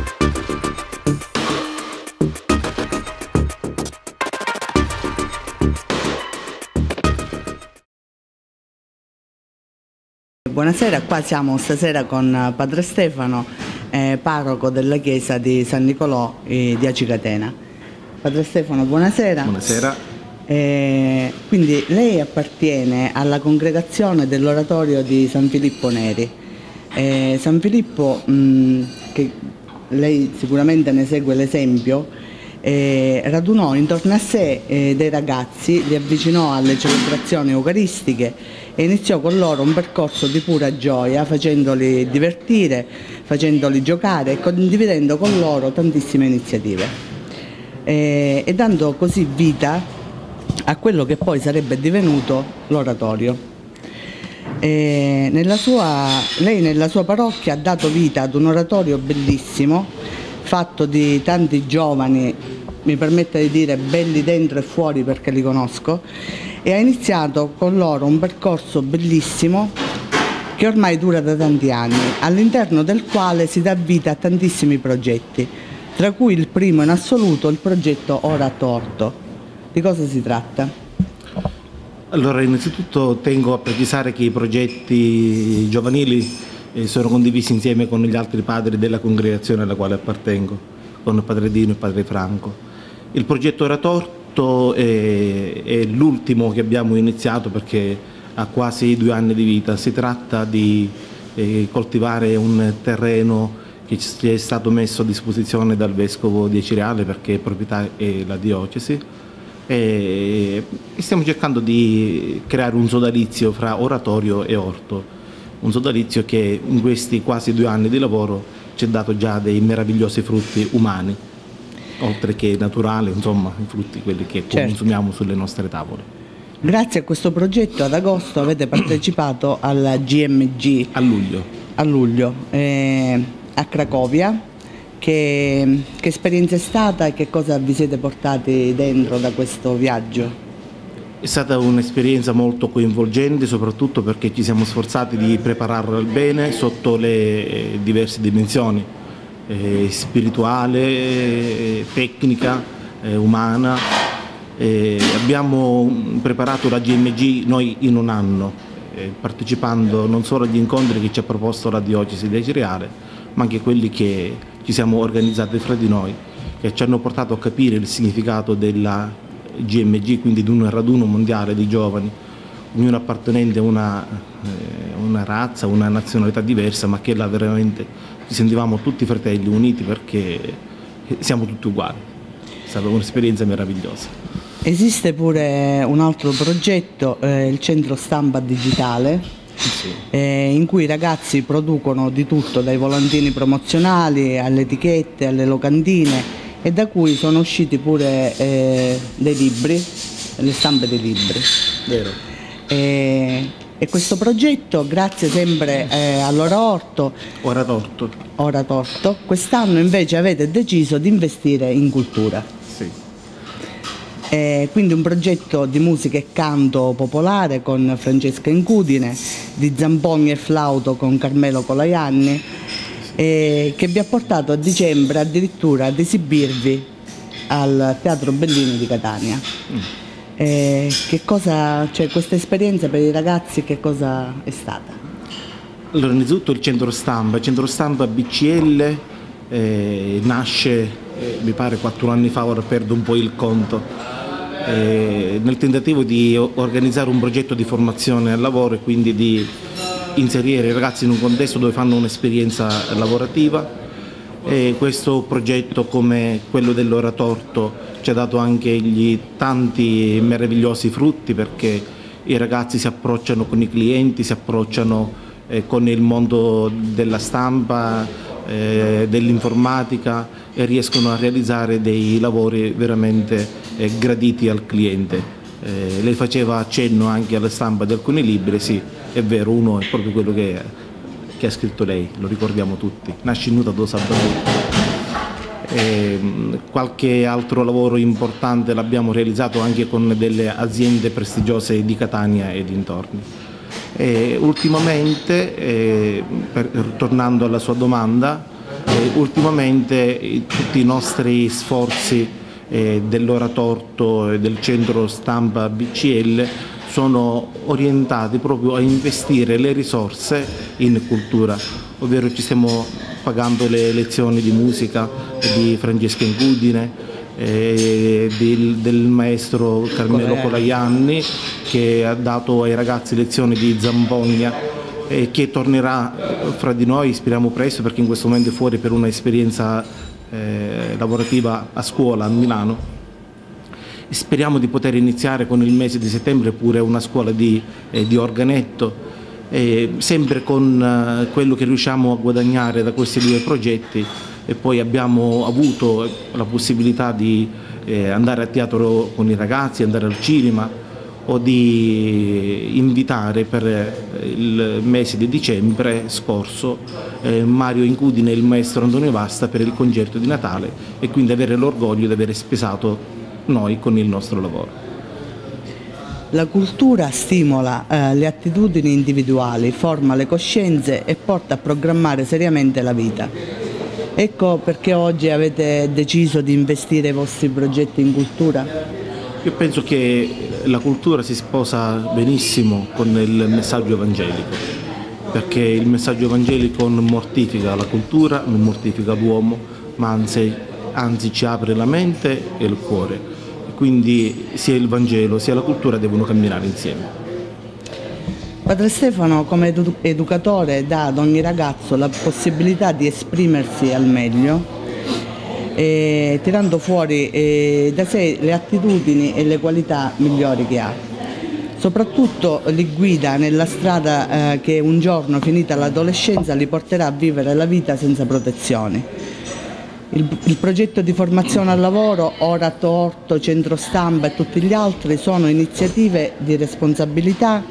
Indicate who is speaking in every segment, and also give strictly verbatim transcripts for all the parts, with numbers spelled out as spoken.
Speaker 1: Buonasera, qua siamo stasera con Padre Stefano, eh, parroco della chiesa di San Nicolò eh, di Aci Catena. Padre Stefano, buonasera.
Speaker 2: Buonasera.
Speaker 1: Eh, quindi lei appartiene alla congregazione dell'oratorio di San Filippo Neri. Eh, San Filippo, mh, che lei sicuramente ne segue l'esempio, eh, radunò intorno a sé eh, dei ragazzi, li avvicinò alle celebrazioni eucaristiche e iniziò con loro un percorso di pura gioia, facendoli divertire, facendoli giocare e condividendo con loro tantissime iniziative eh, e dando così vita a quello che poi sarebbe divenuto l'oratorio. Eh, nella sua, lei nella sua parrocchia ha dato vita ad un oratorio bellissimo, fatto di tanti giovani, mi permette di dire belli dentro e fuori perché li conosco, e ha iniziato con loro un percorso bellissimo che ormai dura da tanti anni, all'interno del quale si dà vita a tantissimi progetti, tra cui il primo in assoluto il progetto Ora Torto. Di cosa si tratta?
Speaker 2: Allora, innanzitutto tengo a precisare che i progetti giovanili eh, sono condivisi insieme con gli altri padri della congregazione alla quale appartengo, con il Padre Dino e il Padre Franco. Il progetto Ora Torto è, è l'ultimo che abbiamo iniziato perché ha quasi due anni di vita. Si tratta di eh, coltivare un terreno che ci è stato messo a disposizione dal Vescovo di Acireale perché proprietà è la diocesi, e stiamo cercando di creare un sodalizio fra oratorio e orto, un sodalizio che in questi quasi due anni di lavoro ci ha dato già dei meravigliosi frutti umani, oltre che naturali, insomma, i frutti quelli che certo. consumiamo sulle nostre tavole.
Speaker 1: Grazie a questo progetto ad agosto avete partecipato alla G M G
Speaker 2: a luglio,
Speaker 1: a, luglio, eh, a Cracovia. Che, che esperienza è stata e che cosa vi siete portati dentro da questo viaggio?
Speaker 2: È stata un'esperienza molto coinvolgente, soprattutto perché ci siamo sforzati di prepararla al bene sotto le diverse dimensioni, eh, spirituale, eh, tecnica, eh, umana. Eh, abbiamo preparato la G M G noi in un anno, eh, partecipando non solo agli incontri che ci ha proposto la diocesi di Acireale, ma anche quelli che ci siamo organizzati fra di noi, che ci hanno portato a capire il significato della G M G, quindi di un raduno mondiale di giovani, ognuno appartenente a una, eh, una razza, una nazionalità diversa, ma che là veramente ci sentivamo tutti fratelli, uniti perché siamo tutti uguali. È stata un'esperienza meravigliosa.
Speaker 1: Esiste pure un altro progetto, eh, il centro stampa digitale, sì. eh, in cui i ragazzi producono di tutto, dai volantini promozionali alle etichette, alle locandine, e da cui sono usciti pure eh, dei libri, le stampe dei libri.
Speaker 2: Vero.
Speaker 1: E, e questo progetto, grazie sempre eh, all'Ora Orto,
Speaker 2: Ora Torto,
Speaker 1: Ora Torto, quest'anno invece avete deciso di investire in cultura. Eh, quindi un progetto di musica e canto popolare con Francesca Incudine, di zamponi e flauto con Carmelo Colaianni, eh, che vi ha portato a dicembre addirittura ad esibirvi al Teatro Bellini di Catania. Mm. Eh, che cosa, cioè, questa esperienza per i ragazzi che cosa è stata?
Speaker 2: Allora, innanzitutto il centro stampa, il centro stampa B C L eh, nasce, eh, mi pare, quattro anni fa, ora perdo un po' il conto. Eh, nel tentativo di organizzare un progetto di formazione al lavoro e quindi di inserire i ragazzi in un contesto dove fanno un'esperienza lavorativa. E questo progetto, come quello dell'Ora Torto, ci ha dato anche gli tanti meravigliosi frutti, perché i ragazzi si approcciano con i clienti, si approcciano eh, con il mondo della stampa, eh, dell'informatica, e riescono a realizzare dei lavori veramente eh, graditi al cliente. Eh, lei faceva accenno anche alla stampa di alcuni libri, sì, è vero, uno è proprio quello che, che ha scritto lei, lo ricordiamo tutti, Nascinuta do Sabato. Eh, qualche altro lavoro importante l'abbiamo realizzato anche con delle aziende prestigiose di Catania e dintorni. Eh, ultimamente, eh, per, tornando alla sua domanda, Eh, ultimamente eh, tutti i nostri sforzi eh, dell'Oratorto e del centro stampa B C L sono orientati proprio a investire le risorse in cultura, ovvero ci stiamo pagando le lezioni di musica di Francesca Incudine, eh, del, del maestro Carmelo Colaianni, che ha dato ai ragazzi lezioni di zampogna, e che tornerà fra di noi, speriamo presto, perché in questo momento è fuori per un'esperienza eh, lavorativa a scuola a Milano. Speriamo di poter iniziare con il mese di settembre pure una scuola di, eh, di organetto, eh, sempre con eh, quello che riusciamo a guadagnare da questi due progetti. E poi abbiamo avuto la possibilità di eh, andare a teatro con i ragazzi, andare al cinema, o di invitare per il mese di dicembre scorso eh, Mario Incudine e il maestro Antonio Vasta per il concerto di Natale, e quindi avere l'orgoglio di aver spesato noi con il nostro lavoro.
Speaker 1: La cultura stimola eh, le attitudini individuali, forma le coscienze e porta a programmare seriamente la vita. Ecco perché oggi avete deciso di investire i vostri progetti in cultura?
Speaker 2: Io penso che la cultura si sposa benissimo con il messaggio evangelico, perché il messaggio evangelico non mortifica la cultura, non mortifica l'uomo, ma anzi, anzi ci apre la mente e il cuore. Quindi sia il Vangelo sia la cultura devono camminare insieme.
Speaker 1: Padre Stefano, come edu- educatore, dà ad ogni ragazzo la possibilità di esprimersi al meglio, eh, tirando fuori eh, da sé le attitudini e le qualità migliori che ha. Soprattutto li guida nella strada eh, che un giorno, finita l'adolescenza, li porterà a vivere la vita senza protezioni. Il, il progetto di formazione al lavoro, Oratorto, Centro Stampa e tutti gli altri sono iniziative di responsabilità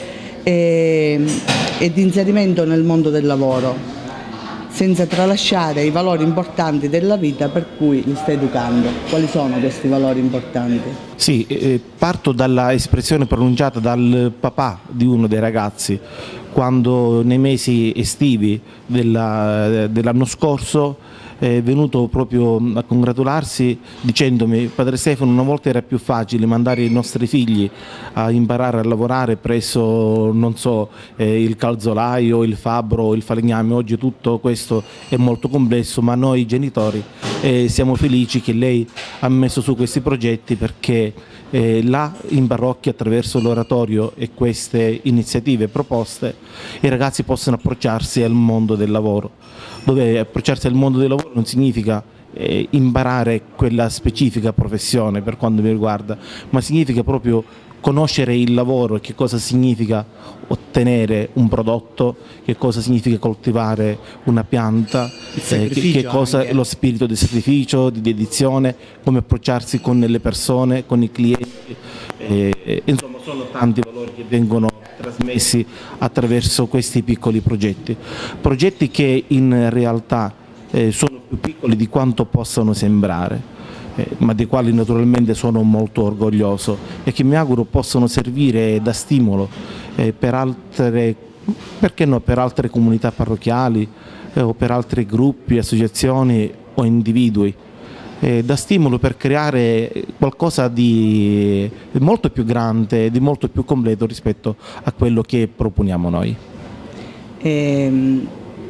Speaker 1: e, e di inserimento nel mondo del lavoro, senza tralasciare i valori importanti della vita per cui li sta educando. Quali sono questi valori importanti?
Speaker 2: Sì, eh, parto dalla espressione pronunciata dal papà di uno dei ragazzi, quando nei mesi estivi della, dell'anno scorso è venuto proprio a congratularsi dicendomi: Padre Stefano, una volta era più facile mandare i nostri figli a imparare a lavorare presso, non so, eh, il calzolaio, il fabbro, il falegname. Oggi tutto questo è molto complesso, ma noi genitori eh, siamo felici che lei ha messo su questi progetti, perché eh, là in parrocchia, attraverso l'oratorio e queste iniziative proposte, i ragazzi possono approcciarsi al mondo del lavoro, dove approcciarsi al mondo del lavoro non significa eh, imparare quella specifica professione per quanto mi riguarda, ma significa proprio conoscere il lavoro e che cosa significa ottenere un prodotto, che cosa significa coltivare una pianta, eh, che, che cosa è lo spirito di sacrificio, di dedizione, come approcciarsi con le persone, con i clienti. Eh, insomma, sono tanti valori che vengono trasmessi attraverso questi piccoli progetti, progetti che in realtà eh, sono più piccoli di quanto possano sembrare, eh, ma dei quali naturalmente sono molto orgoglioso, e che mi auguro possano servire da stimolo eh, per altre, perché no, per altre comunità parrocchiali eh, o per altri gruppi, associazioni o individui. Eh, da stimolo per creare qualcosa di molto più grande, di molto più completo rispetto a quello che proponiamo noi.
Speaker 1: Ehm,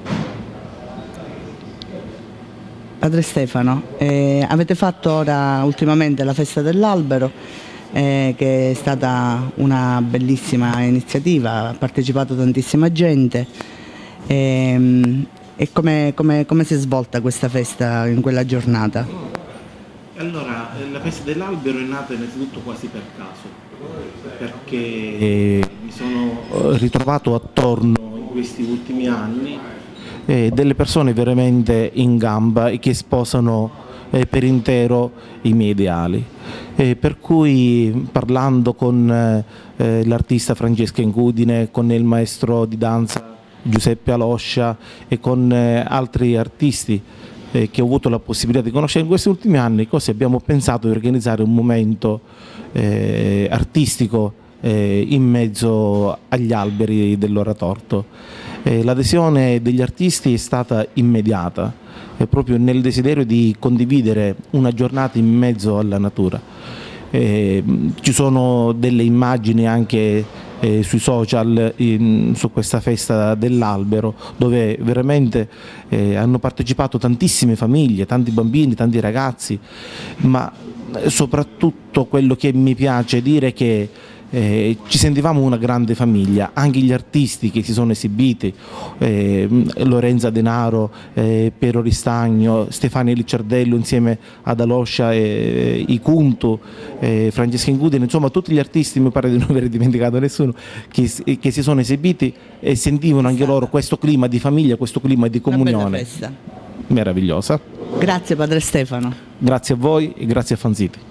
Speaker 1: Padre Stefano, eh, avete fatto ora ultimamente la festa dell'albero, eh, che è stata una bellissima iniziativa, ha partecipato tantissima gente. Ehm, e come, come, come si è svolta questa festa in quella giornata?
Speaker 2: Allora, la festa dell'albero è nata innanzitutto quasi per caso, perché mi sono ritrovato attorno in questi ultimi anni eh, delle persone veramente in gamba e che sposano eh, per intero i miei ideali. Eh, per cui, parlando con eh, l'artista Francesca Incudine, con il maestro di danza Giuseppe Aloscia e con eh, altri artisti Eh, che ho avuto la possibilità di conoscere in questi ultimi anni, così abbiamo pensato di organizzare un momento eh, artistico eh, in mezzo agli alberi dell'Oratorto. Eh, l'adesione degli artisti è stata immediata, eh, proprio nel desiderio di condividere una giornata in mezzo alla natura. Eh, ci sono delle immagini anche eh, sui social in, su questa festa dell'albero, dove veramente eh, hanno partecipato tantissime famiglie, tanti bambini, tanti ragazzi, ma soprattutto quello che mi piace dire è che Eh, ci sentivamo una grande famiglia, anche gli artisti che si sono esibiti, eh, Lorenza Denaro, eh, Piero Ristagno, Stefania Licciardello insieme ad Aloscia, eh, Icuntu, eh, Francesca Ingudine, insomma tutti gli artisti, mi pare di non aver dimenticato nessuno, che, che si sono esibiti e sentivano anche loro questo clima di famiglia, questo clima di comunione.
Speaker 1: Una bella festa.
Speaker 2: Meravigliosa.
Speaker 1: Grazie padre Stefano.
Speaker 2: Grazie a voi e grazie a Fanziti.